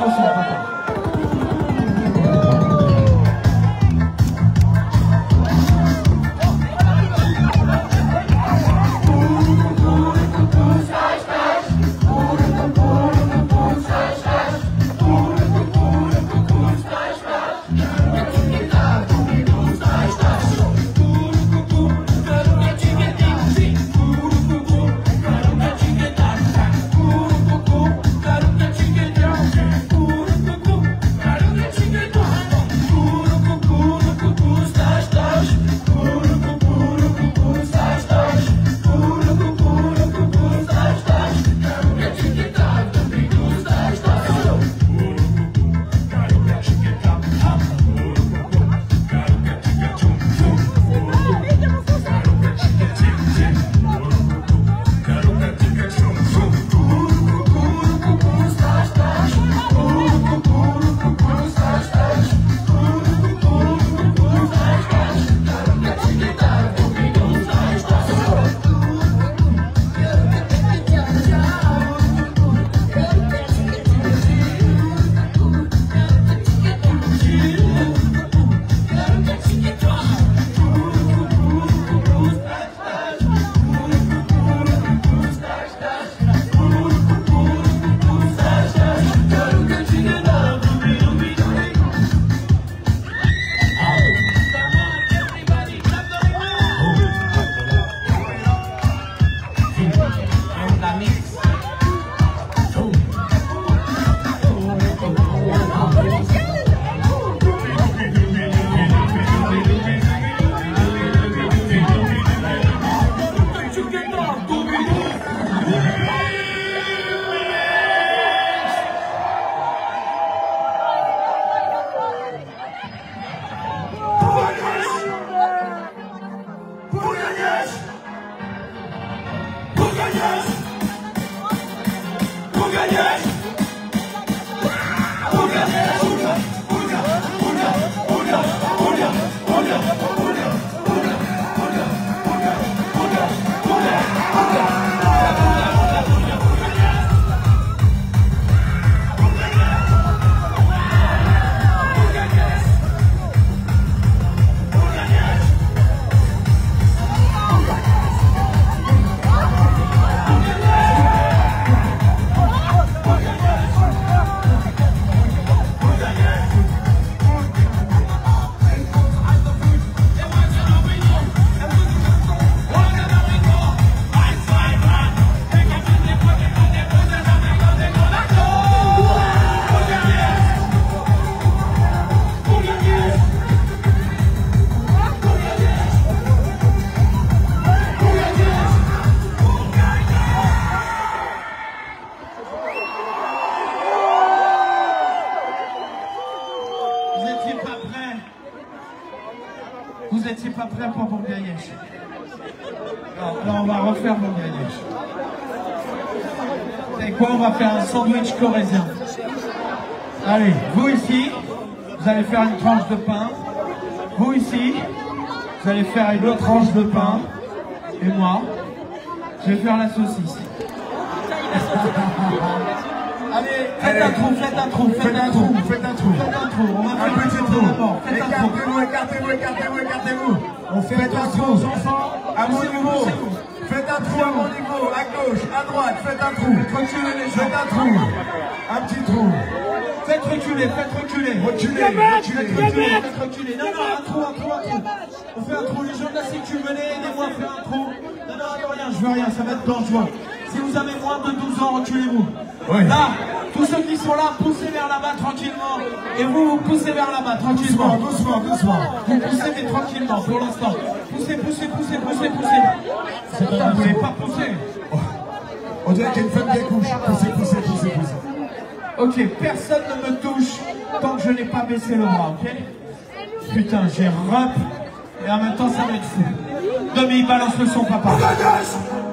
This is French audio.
le son, papa. Vous n'étiez pas prêts pour Bourgagnèche. Alors on va refaire Bourgagnèche. Et quoi, on va faire un sandwich corrézien. Allez, vous ici, vous allez faire une tranche de pain. Vous ici, vous allez faire une autre tranche de pain. Et moi, je vais faire la saucisse. Allez, faites un trou. On va faire un petit trou d'abord. Écartez-vous. On fait un trou, enfants, à mon niveau. Faites un trou à mon niveau, à gauche, à droite, faites un trou. Faites un trou. Un petit trou. Faites reculer. Non, un trou. On fait un trou. Les gens de la sécu, venez, aidez-moi à faire un trou. Non, je veux rien, ça va être dangereux. Si vous avez moins de 12 ans, reculez-vous. Oui. Là, tous ceux qui sont là, poussez vers là-bas tranquillement. Et vous poussez vers là-bas tranquillement. Doucement. Vous poussez mais tranquillement pour l'instant. Poussez. Vous voulez pas pousser. On dirait qu'il y a une femme qui accouche. Poussez. Ok, personne ne me touche tant que je n'ai pas baissé le bras, ok? Putain, j'ai rep. Et en même temps, ça va être fou. Demi, balance le son, papa.